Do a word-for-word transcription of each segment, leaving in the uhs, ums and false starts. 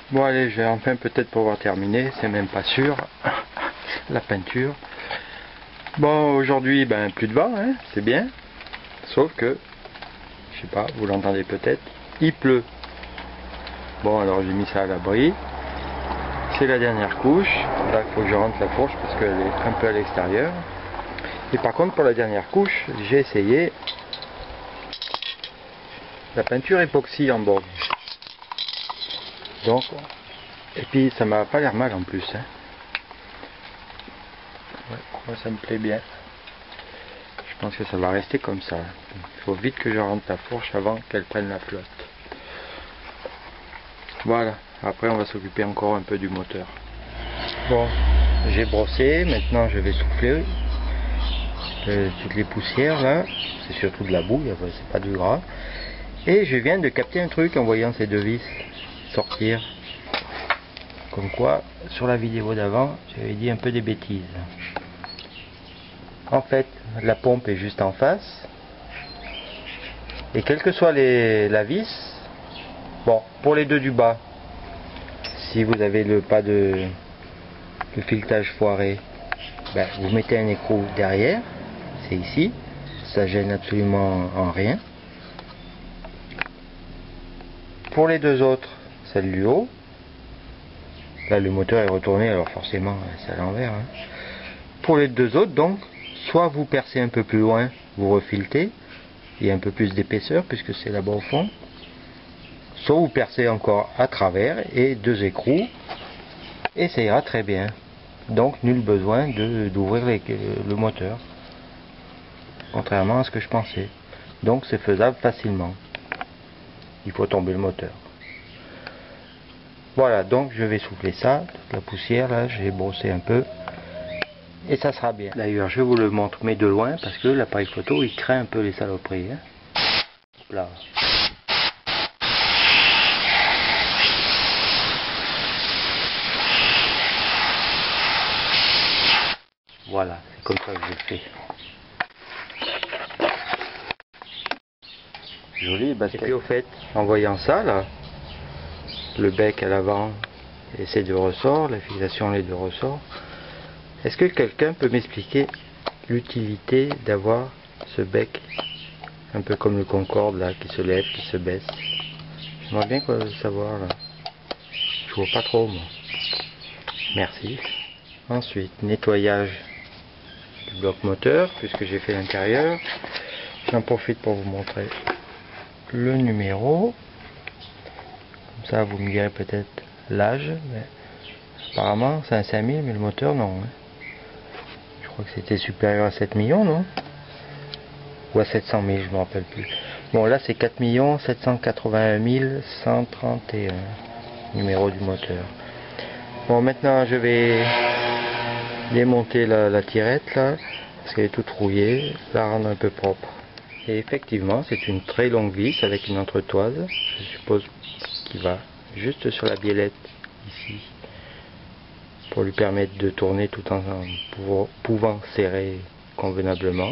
Bon allez, je vais enfin peut-être pouvoir terminer, c'est même pas sûr, la peinture. Bon, aujourd'hui, ben plus de vent, hein, c'est bien. Sauf que, je sais pas, vous l'entendez peut-être, il pleut. Bon, alors j'ai mis ça à l'abri. C'est la dernière couche. Là, il faut que je rentre la fourche parce qu'elle est un peu à l'extérieur. Et par contre, pour la dernière couche, j'ai essayé la peinture époxy en bord. Donc, et puis ça m'a pas l'air mal en plus. Hein. Ouais, moi ça me plaît bien. Je pense que ça va rester comme ça. Il faut vite que je rentre la fourche avant qu'elle prenne la flotte. Voilà, après on va s'occuper encore un peu du moteur. Bon, j'ai brossé, maintenant je vais souffler euh, toutes les poussières là. C'est surtout de la boue, c'est pas du gras. Et je viens de capter un truc en voyant ces deux vis sortir. Comme quoi, sur la vidéo d'avant, j'avais dit un peu des bêtises. En fait, la pompe est juste en face. Et quelle que soit les, la vis, bon, pour les deux du bas, si vous avez le pas de, de filetage foiré, ben, vous mettez un écrou derrière, c'est ici, ça gêne absolument en rien. Pour les deux autres, celle du haut, là le moteur est retourné, alors forcément c'est à l'envers. Hein. Pour les deux autres, donc, soit vous percez un peu plus loin, vous refiletez, il y a un peu plus d'épaisseur puisque c'est là-bas au fond, soit vous percez encore à travers et deux écrous, et ça ira très bien. Donc nul besoin de d'ouvrir le moteur, contrairement à ce que je pensais. Donc c'est faisable facilement. Il faut tomber le moteur. Voilà, donc je vais souffler ça, toute la poussière là, j'ai brossé un peu. Et ça sera bien. D'ailleurs, je vous le montre, mais de loin, parce que l'appareil photo, il craint un peu les saloperies. Hein. Là. Voilà, c'est comme ça que je fais. Joli basket. Et puis au fait, en voyant ça, là, le bec à l'avant et ces deux ressorts, la fixation les deux ressorts, est-ce que quelqu'un peut m'expliquer l'utilité d'avoir ce bec un peu comme le Concorde là, qui se lève, qui se baisse? J'aimerais bien quoi savoir là. Je vois pas trop moi. Merci. Ensuite, nettoyage du bloc moteur, puisque j'ai fait l'intérieur. J'en profite pour vous montrer le numéro. Comme ça vous me direz peut-être l'âge. Mais apparemment c'est un cinq mille, mais le moteur non. Hein. Je crois que c'était supérieur à sept millions, non? Ou à sept cent mille, je me rappelle plus. Bon là c'est quatre millions sept cent quatre-vingt-un mille cent trente et un, numéro du moteur. Bon, maintenant je vais démonter la, la tirette là, parce qu'elle est toute rouillée, la rendre un peu propre. Et effectivement c'est une très longue vis avec une entretoise, je suppose, qui va juste sur la biellette ici, pour lui permettre de tourner tout en, en pouvant, pouvant serrer convenablement.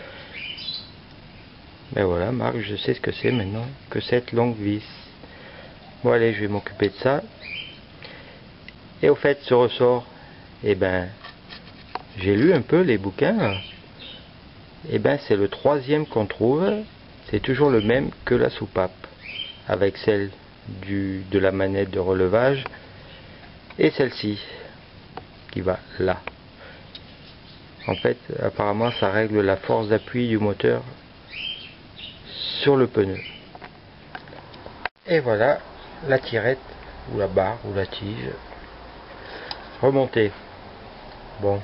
Ben voilà, Marc, je sais ce que c'est maintenant, que cette longue vis. Bon allez, je vais m'occuper de ça. Et au fait, ce ressort, eh ben, j'ai lu un peu les bouquins, là. Eh ben, c'est le troisième qu'on trouve, c'est toujours le même que la soupape, avec celle du, de la manette de relevage, et celle-ci, qui va là. En fait, apparemment, ça règle la force d'appui du moteur sur le pneu. Et voilà la tirette, ou la barre, ou la tige, remontée. Bon.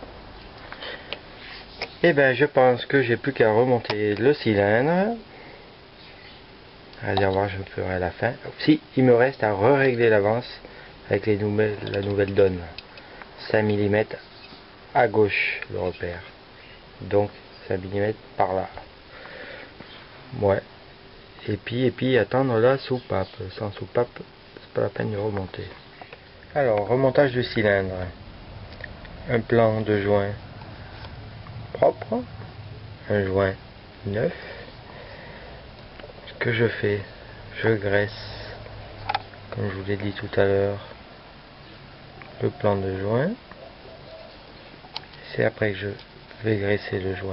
Et ben, je pense que j'ai plus qu'à remonter le cylindre. Allez, voir, je le ferai à la fin. Si, il me reste à re-régler l'avance avec les nouvelles, la nouvelle donne. cinq millimètres à gauche, le repère. Donc, cinq millimètres par là. Ouais. Et puis, et puis, attendre la soupape. Sans soupape, c'est pas la peine de remonter. Alors, remontage du cylindre. Un plan de joint propre. Un joint neuf. Ce que je fais, je graisse comme je vous l'ai dit tout à l'heure, le plan de joint. C'est après que je vais graisser le joint.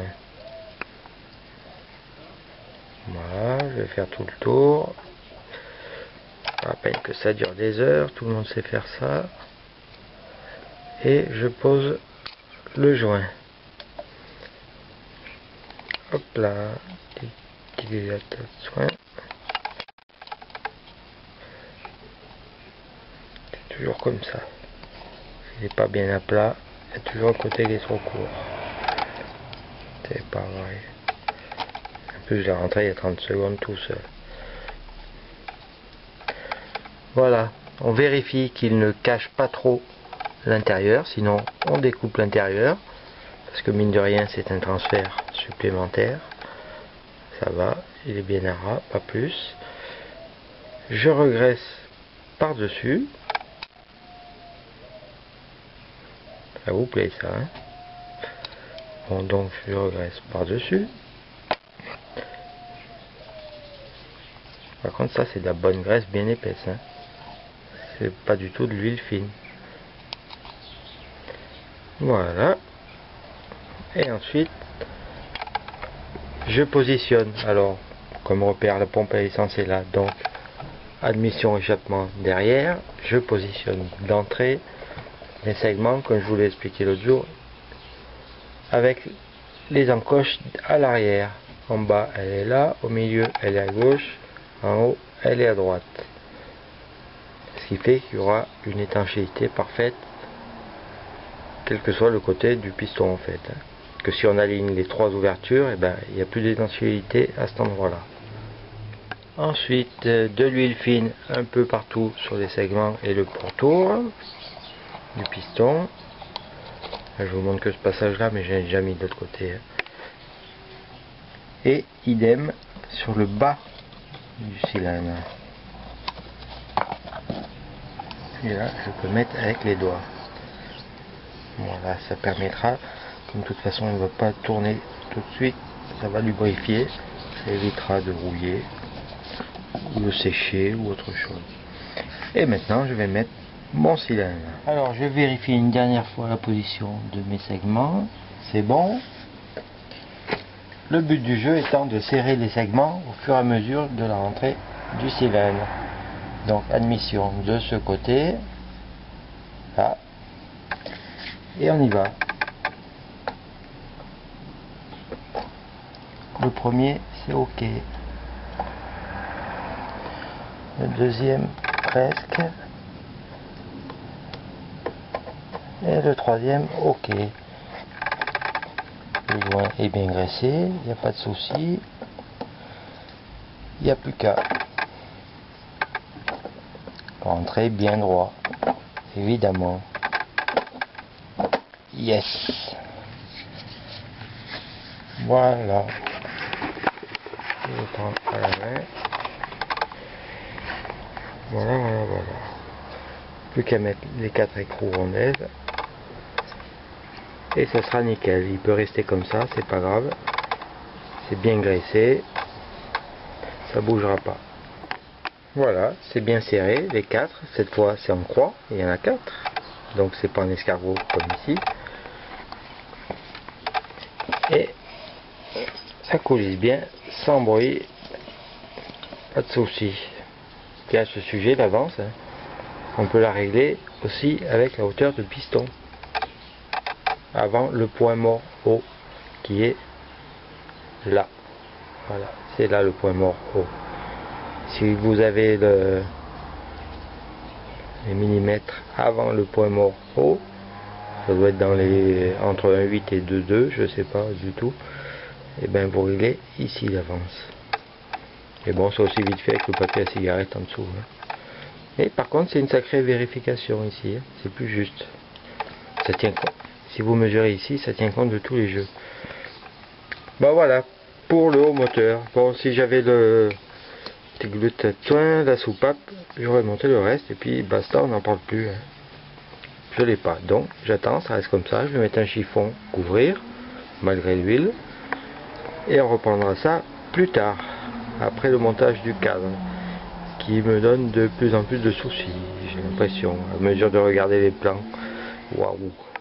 Voilà, je vais faire tout le tour. À peine que ça dure des heures, tout le monde sait faire ça. Et je pose le joint. Hop là, utilisateur de soin. C'est toujours comme ça. Il n'est pas bien à plat, il y a toujours un côté qui est trop court. C'est pas vrai. En plus, je l'ai rentré il y a trente secondes tout seul. Voilà, on vérifie qu'il ne cache pas trop l'intérieur, sinon on découpe l'intérieur. Parce que mine de rien, c'est un transfert supplémentaire. Ça va, il est bien à ras, pas plus. Je regraisse par-dessus. Ça vous plaît ça, hein? Bon, donc je regraisse par-dessus. Par contre, ça c'est de la bonne graisse bien épaisse, hein? C'est pas du tout de l'huile fine. Voilà. Et ensuite, je positionne. Alors, comme repère, la pompe à essence est là, donc admission échappement derrière. Je positionne d'entrée les segments, comme je vous l'ai expliqué l'autre jour, avec les encoches à l'arrière. En bas, elle est là, au milieu, elle est à gauche, en haut, elle est à droite. Ce qui fait qu'il y aura une étanchéité parfaite, quel que soit le côté du piston en fait. Que si on aligne les trois ouvertures, et ben, il n'y a plus d'étanchéité à cet endroit là. Ensuite, de l'huile fine un peu partout sur les segments et le pourtour du piston. Je vous montre que ce passage là, mais j'ai déjà mis de l'autre côté. Et idem sur le bas du cylindre. Et là, je peux mettre avec les doigts. Voilà, ça permettra, comme de toute façon il ne va pas tourner tout de suite, ça va lubrifier, ça évitera de rouiller ou de sécher ou autre chose. Et maintenant je vais mettre mon cylindre. Alors je vérifie une dernière fois la position de mes segments, c'est bon. Le but du jeu étant de serrer les segments au fur et à mesure de la rentrée du cylindre. Donc admission de ce côté, là. Et on y va. Le premier, c'est OK. Le deuxième, presque. Et le troisième, OK. Le joint est bien graissé, il n'y a pas de souci. Il n'y a plus qu'à rentrer bien droit. Évidemment. Yes. Voilà. Je vais prendre à la main. Voilà, voilà, voilà. Plus qu'à mettre les quatre écrous rondelles. Et ça sera nickel. Il peut rester comme ça, c'est pas grave. C'est bien graissé. Ça bougera pas. Voilà, c'est bien serré, les quatre. Cette fois, c'est en croix. Il y en a quatre. Donc c'est pas un escargot comme ici. Et ça coulisse bien, sans bruit, pas de souci. Et à ce sujet, l'avance, hein, on peut la régler aussi avec la hauteur de piston, avant le point mort haut, qui est là. Voilà, c'est là le point mort haut. Si vous avez le, les millimètres avant le point mort haut, ça doit être dans les entre un virgule huit et deux virgule deux, je sais pas du tout. Et bien vous réglez ici l'avance. Et bon, c'est aussi vite fait avec le papier à cigarette en dessous. Hein. Et par contre, c'est une sacrée vérification ici. Hein. C'est plus juste. Ça tient compte. Si vous mesurez ici, ça tient compte de tous les jeux. Bah voilà, pour le haut moteur. Bon, si j'avais le glutatin, la soupape, j'aurais monté le reste et puis basta, on n'en parle plus. Hein. Je l'ai pas, donc j'attends, ça reste comme ça. Je vais mettre un chiffon couvrir malgré l'huile et on reprendra ça plus tard, après le montage du cadre, qui me donne de plus en plus de soucis, j'ai l'impression, à mesure de regarder les plans. Waouh!